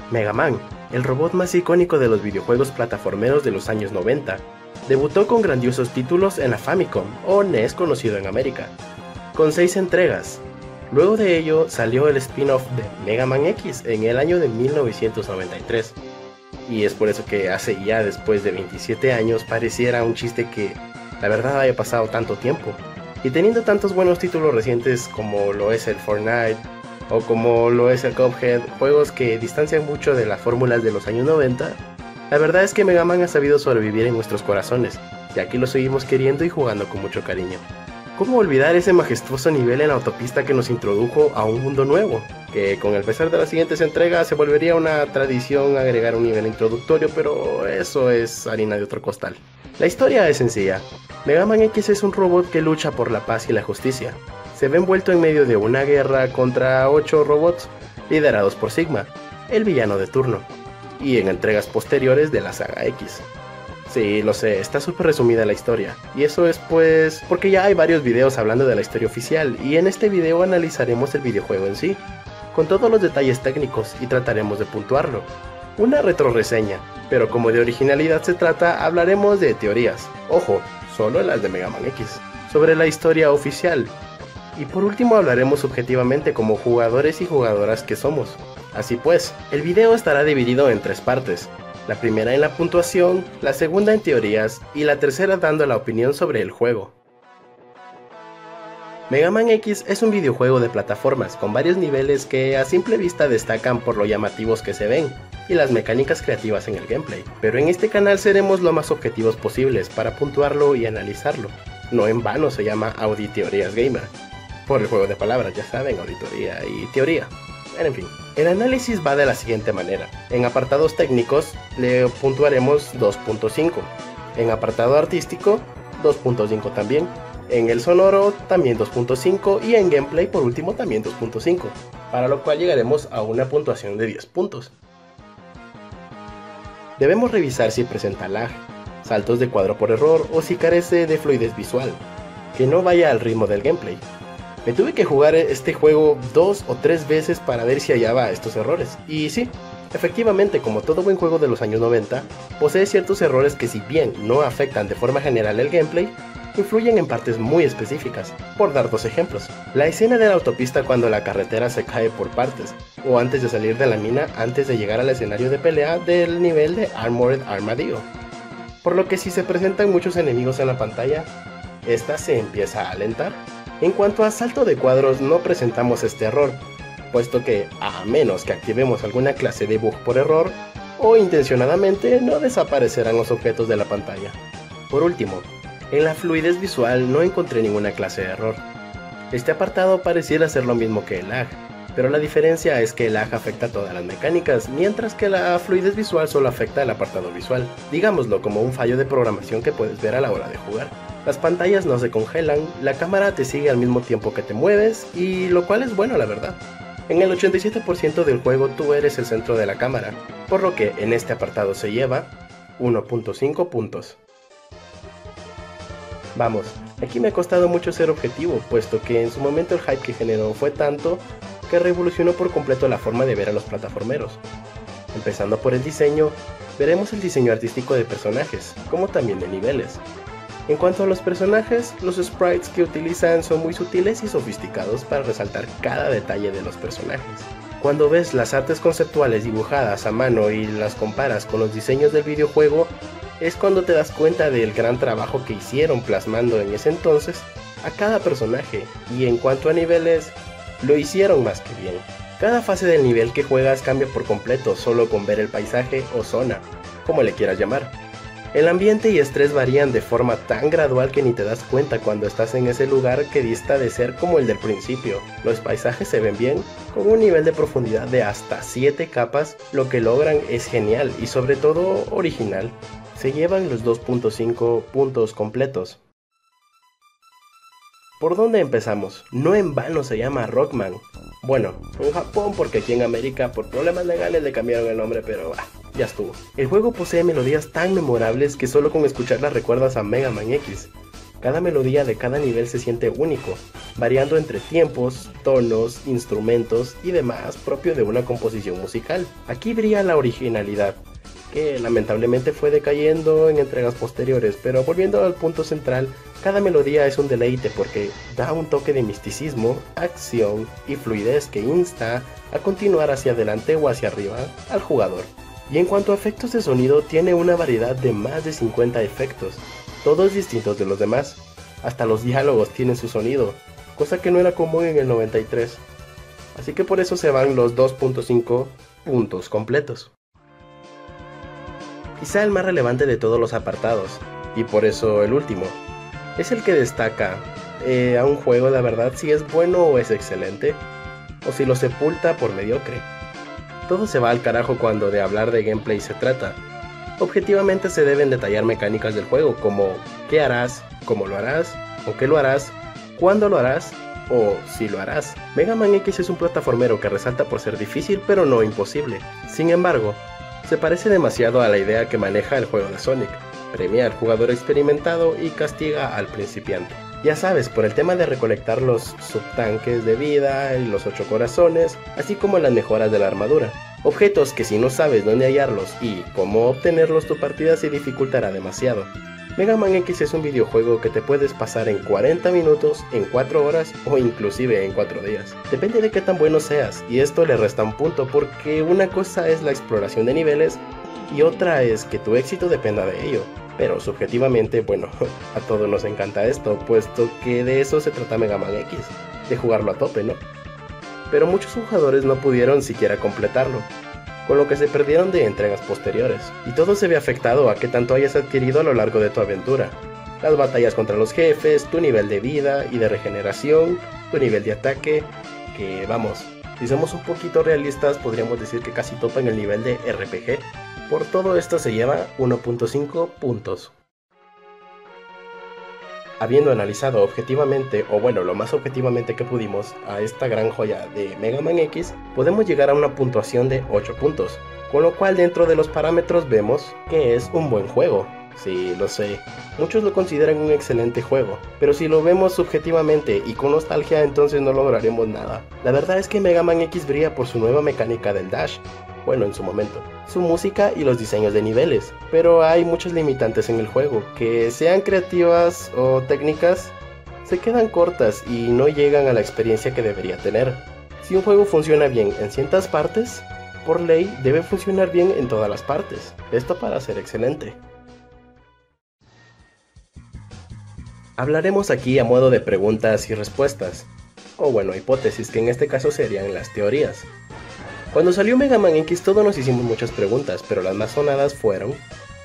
Mega Man, el robot más icónico de los videojuegos plataformeros de los años 90, debutó con grandiosos títulos en la Famicom, o NES conocido en América, con 6 entregas. Luego de ello salió el spin-off de Mega Man X en el año de 1993, y es por eso que hace ya después de 27 años pareciera un chiste que la verdad haya pasado tanto tiempo, y teniendo tantos buenos títulos recientes como lo es el Fortnite, o como lo es el Cuphead, juegos que distancian mucho de las fórmulas de los años 90, la verdad es que Mega Man ha sabido sobrevivir en nuestros corazones, y aquí lo seguimos queriendo y jugando con mucho cariño. ¿Cómo olvidar ese majestuoso nivel en la autopista que nos introdujo a un mundo nuevo? Que con el pesar de las siguientes entregas se volvería una tradición agregar un nivel introductorio, pero eso es harina de otro costal. La historia es sencilla. Mega Man X es un robot que lucha por la paz y la justicia. Se ve envuelto en medio de una guerra contra 8 robots liderados por Sigma, el villano de turno, y en entregas posteriores de la saga X. Sí, lo sé, está súper resumida la historia, y eso es pues porque ya hay varios videos hablando de la historia oficial, y en este video analizaremos el videojuego en sí, con todos los detalles técnicos y trataremos de puntuarlo. Una retroreseña, pero como de originalidad se trata, hablaremos de teorías, ojo, solo las de Mega Man X, sobre la historia oficial. Y por último hablaremos objetivamente como jugadores y jugadoras que somos. Así pues, el video estará dividido en 3 partes. La primera en la puntuación, la segunda en teorías y la tercera dando la opinión sobre el juego. Mega Man X es un videojuego de plataformas con varios niveles que a simple vista destacan por lo llamativos que se ven y las mecánicas creativas en el gameplay, pero en este canal seremos lo más objetivos posibles para puntuarlo y analizarlo. No en vano se llama Audi Teorías Gamer, por el juego de palabras, ya saben, auditoría y teoría. En fin, el análisis va de la siguiente manera. En apartados técnicos le puntuaremos 2.5, en apartado artístico 2.5 también, en el sonoro también 2.5 y en gameplay por último también 2.5, para lo cual llegaremos a una puntuación de 10 puntos. Debemos revisar si presenta lag, saltos de cuadro por error o si carece de fluidez visual, que no vaya al ritmo del gameplay. Me tuve que jugar este juego 2 o 3 veces para ver si hallaba estos errores, y sí, efectivamente, como todo buen juego de los años 90, posee ciertos errores que si bien no afectan de forma general el gameplay, influyen en partes muy específicas. Por dar 2 ejemplos, la escena de la autopista cuando la carretera se cae por partes, o antes de salir de la mina antes de llegar al escenario de pelea del nivel de Armored Armadillo. Por lo que si se presentan muchos enemigos en la pantalla, esta se empieza a alentar. En cuanto a salto de cuadros no presentamos este error, puesto que a menos que activemos alguna clase de bug por error, o intencionadamente no desaparecerán los objetos de la pantalla. Por último, en la fluidez visual no encontré ninguna clase de error. Este apartado pareciera ser lo mismo que el lag, pero la diferencia es que el lag afecta todas las mecánicas, mientras que la fluidez visual solo afecta el apartado visual, digámoslo como un fallo de programación que puedes ver a la hora de jugar. Las pantallas no se congelan, la cámara te sigue al mismo tiempo que te mueves, y lo cual es bueno la verdad. En el 87% del juego tú eres el centro de la cámara, por lo que en este apartado se lleva 1.5 puntos. Vamos, aquí me ha costado mucho ser objetivo, puesto que en su momento el hype que generó fue tanto que revolucionó por completo la forma de ver a los plataformeros. Empezando por el diseño, veremos el diseño artístico de personajes, como también de niveles. En cuanto a los personajes, los sprites que utilizan son muy sutiles y sofisticados para resaltar cada detalle de los personajes. Cuando ves las artes conceptuales dibujadas a mano y las comparas con los diseños del videojuego, es cuando te das cuenta del gran trabajo que hicieron plasmando en ese entonces a cada personaje, y en cuanto a niveles, lo hicieron más que bien. Cada fase del nivel que juegas cambia por completo solo con ver el paisaje o zona, como le quieras llamar. El ambiente y estrés varían de forma tan gradual que ni te das cuenta cuando estás en ese lugar que dista de ser como el del principio. Los paisajes se ven bien, con un nivel de profundidad de hasta 7 capas, lo que logran es genial y sobre todo original. Se llevan los 2.5 puntos completos. ¿Por dónde empezamos? No en vano se llama Rockman. Bueno, en Japón porque aquí en América por problemas legales le cambiaron el nombre, pero ya estuvo. El juego posee melodías tan memorables que solo con escucharlas recuerdas a Mega Man X. Cada melodía de cada nivel se siente único, variando entre tiempos, tonos, instrumentos y demás propio de una composición musical. Aquí brilla la originalidad, que lamentablemente fue decayendo en entregas posteriores, pero volviendo al punto central, cada melodía es un deleite porque da un toque de misticismo, acción y fluidez que insta a continuar hacia adelante o hacia arriba al jugador. Y en cuanto a efectos de sonido, tiene una variedad de más de 50 efectos, todos distintos de los demás. Hasta los diálogos tienen su sonido, cosa que no era común en el 93. Así que por eso se van los 2.5 puntos completos. Quizá el más relevante de todos los apartados, y por eso el último, es el que destaca a un juego la verdad si es bueno o es excelente, o si lo sepulta por mediocre. Todo se va al carajo cuando de hablar de gameplay se trata. Objetivamente se deben detallar mecánicas del juego como qué harás, cómo lo harás, o qué lo harás, cuándo lo harás, o si lo harás. Mega Man X es un plataformero que resalta por ser difícil pero no imposible. Sin embargo, se parece demasiado a la idea que maneja el juego de Sonic: premia al jugador experimentado y castiga al principiante. Ya sabes, por el tema de recolectar los subtanques de vida y los 8 corazones, así como las mejoras de la armadura. Objetos que si no sabes dónde hallarlos y cómo obtenerlos, tu partida se dificultará demasiado. Mega Man X es un videojuego que te puedes pasar en 40 minutos, en 4 horas o inclusive en 4 días. Depende de qué tan bueno seas, y esto le resta un punto porque una cosa es la exploración de niveles y otra es que tu éxito dependa de ello. Pero subjetivamente, bueno, a todos nos encanta esto, puesto que de eso se trata Mega Man X, de jugarlo a tope, ¿no? Pero muchos jugadores no pudieron siquiera completarlo, con lo que se perdieron de entregas posteriores, y todo se ve afectado a qué tanto hayas adquirido a lo largo de tu aventura. Las batallas contra los jefes, tu nivel de vida y de regeneración, tu nivel de ataque, que vamos, si somos un poquito realistas podríamos decir que casi topa en el nivel de RPG. Por todo esto se lleva 1.5 puntos. Habiendo analizado objetivamente, o bueno, lo más objetivamente que pudimos, a esta gran joya de Mega Man X, podemos llegar a una puntuación de 8 puntos, con lo cual dentro de los parámetros vemos que es un buen juego. Sí, lo sé, muchos lo consideran un excelente juego, pero si lo vemos subjetivamente y con nostalgia, entonces no lograremos nada. La verdad es que Mega Man X brilla por su nueva mecánica del dash, bueno, en su momento, su música y los diseños de niveles, pero hay muchos limitantes en el juego, que sean creativas o técnicas, se quedan cortas y no llegan a la experiencia que debería tener. Si un juego funciona bien en ciertas partes, por ley debe funcionar bien en todas las partes, esto para ser excelente. Hablaremos aquí a modo de preguntas y respuestas, o bueno, hipótesis, que en este caso serían las teorías. Cuando salió Mega Man X todos nos hicimos muchas preguntas, pero las más sonadas fueron: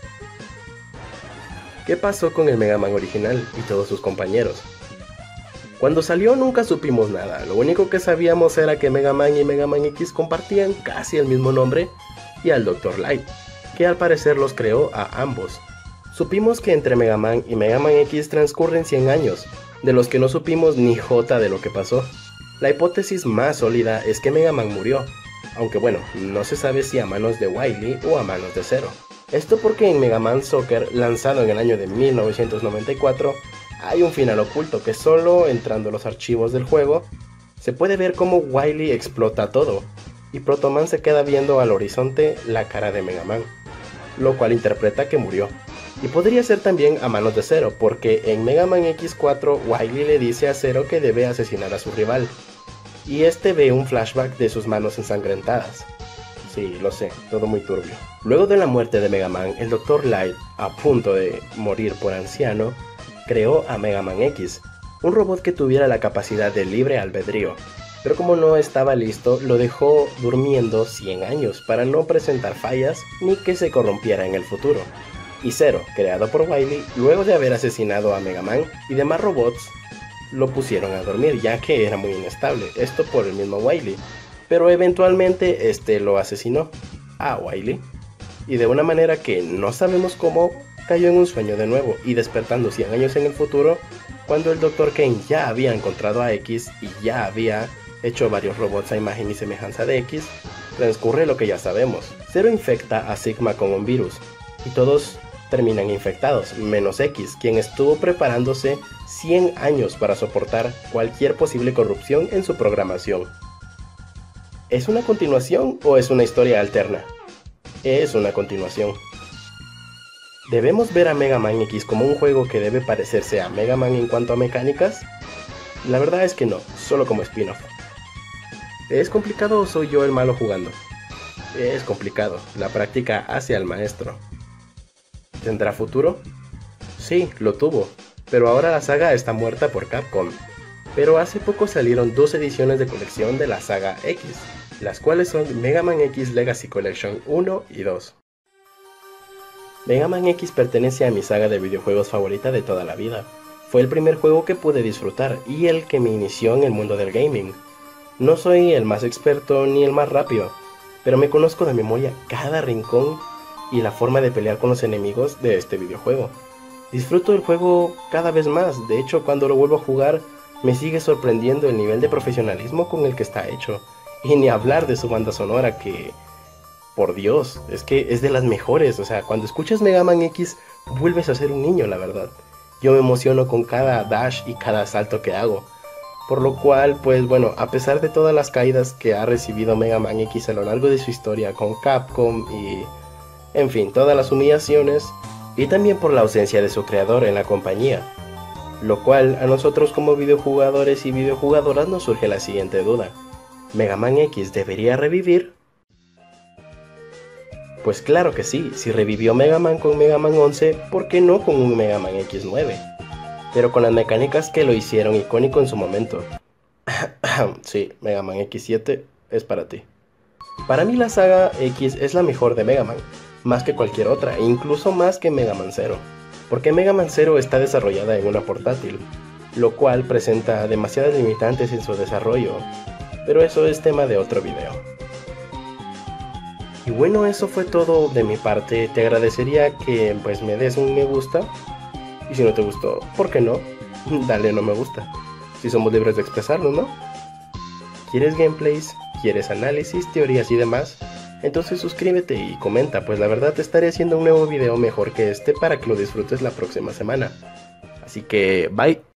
¿qué pasó con el Mega Man original y todos sus compañeros? Cuando salió nunca supimos nada, lo único que sabíamos era que Mega Man y Mega Man X compartían casi el mismo nombre y al Dr. Light, que al parecer los creó a ambos. Supimos que entre Mega Man y Mega Man X transcurren 100 años, de los que no supimos ni jota de lo que pasó. La hipótesis más sólida es que Mega Man murió, aunque bueno, no se sabe si a manos de Wily o a manos de Zero. Esto porque en Mega Man Soccer, lanzado en el año de 1994, hay un final oculto que solo entrando a los archivos del juego, se puede ver cómo Wily explota todo, y Proto Man se queda viendo al horizonte la cara de Mega Man, lo cual interpreta que murió. Y podría ser también a manos de Zero, porque en Mega Man X4 Wily le dice a Zero que debe asesinar a su rival, y este ve un flashback de sus manos ensangrentadas. Sí, lo sé, todo muy turbio. Luego de la muerte de Mega Man, el Dr. Light, a punto de morir por anciano, creó a Mega Man X, un robot que tuviera la capacidad de libre albedrío, pero como no estaba listo, lo dejó durmiendo 100 años para no presentar fallas ni que se corrompiera en el futuro. Y Zero, creado por Wily, luego de haber asesinado a Mega Man y demás robots, lo pusieron a dormir ya que era muy inestable, esto por el mismo Wily, pero eventualmente este lo asesinó a Wily, y de una manera que no sabemos cómo, cayó en un sueño de nuevo y despertando 100 años en el futuro, cuando el Dr. Kane ya había encontrado a X y ya había hecho varios robots a imagen y semejanza de X, transcurre lo que ya sabemos. Zero infecta a Sigma con un virus y todos terminan infectados, menos X, quien estuvo preparándose 100 años para soportar cualquier posible corrupción en su programación. ¿Es una continuación o es una historia alterna? Es una continuación. ¿Debemos ver a Mega Man X como un juego que debe parecerse a Mega Man en cuanto a mecánicas? La verdad es que no, solo como spin-off. ¿Es complicado o soy yo el malo jugando? Es complicado, la práctica hace al maestro. ¿Tendrá futuro? Sí, lo tuvo, pero ahora la saga está muerta por Capcom. Pero hace poco salieron 2 ediciones de colección de la saga X, las cuales son Mega Man X Legacy Collection 1 y 2. Mega Man X pertenece a mi saga de videojuegos favorita de toda la vida. Fue el primer juego que pude disfrutar y el que me inició en el mundo del gaming. No soy el más experto ni el más rápido, pero me conozco de memoria cada rincón y la forma de pelear con los enemigos de este videojuego. Disfruto el juego cada vez más, de hecho cuando lo vuelvo a jugar me sigue sorprendiendo el nivel de profesionalismo con el que está hecho. Y ni hablar de su banda sonora que, por Dios, es que es de las mejores, o sea, cuando escuchas Mega Man X vuelves a ser un niño, la verdad. Yo me emociono con cada dash y cada salto que hago. Por lo cual, pues bueno, a pesar de todas las caídas que ha recibido Mega Man X a lo largo de su historia con Capcom y, en fin, todas las humillaciones, y también por la ausencia de su creador en la compañía, lo cual a nosotros como videojugadores y videojugadoras nos surge la siguiente duda: ¿Mega Man X debería revivir? Pues claro que sí, si revivió Mega Man con Mega Man 11, ¿por qué no con un Mega Man X9? Pero con las mecánicas que lo hicieron icónico en su momento. Sí, Mega Man X7 es para ti. Para mí la saga X es la mejor de Mega Man, más que cualquier otra, e incluso más que Mega Man Zero, porque Mega Man Zero está desarrollada en una portátil, lo cual presenta demasiadas limitantes en su desarrollo, pero eso es tema de otro video. Y bueno, eso fue todo de mi parte. Te agradecería que pues me des un me gusta, y si no te gustó, ¿por qué no? Dale no me gusta, si somos libres de expresarlo, ¿no? ¿Quieres gameplays? ¿Quieres análisis, teorías y demás? Entonces suscríbete y comenta, pues la verdad te estaré haciendo un nuevo video mejor que este para que lo disfrutes la próxima semana. Así que bye.